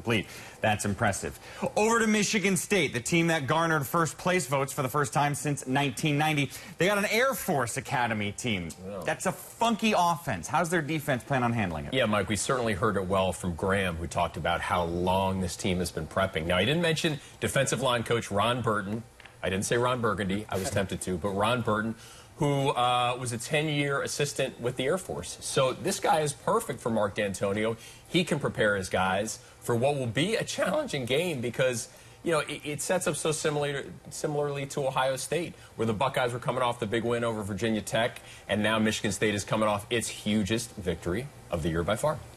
complete. That's impressive. Over to Michigan State, the team that garnered first place votes for the first time since 1990. They got an Air Force Academy team. That's a funky offense. How's their defense plan on handling it? Yeah, Mike, we certainly heard it well from Graham, who talked about how long this team has been prepping. Now, he didn't mention defensive line coach Ron Burton. I didn't say Ron Burgundy. I was tempted to, but Ron Burton, who was a 10-year assistant with the Air Force. So this guy is perfect for Mark D'Antonio. He can prepare his guys for what will be a challenging game because, you know, it sets up so similarly to Ohio State, where the Buckeyes were coming off the big win over Virginia Tech, and now Michigan State is coming off its hugest victory of the year by far.